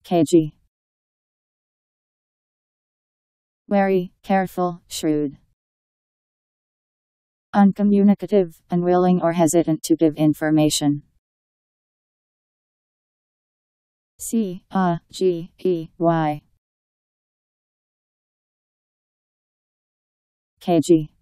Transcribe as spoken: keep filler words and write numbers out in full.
Cagey. Wary, careful, shrewd. Uncommunicative, unwilling or hesitant to give information. C A G E Y. Cagey.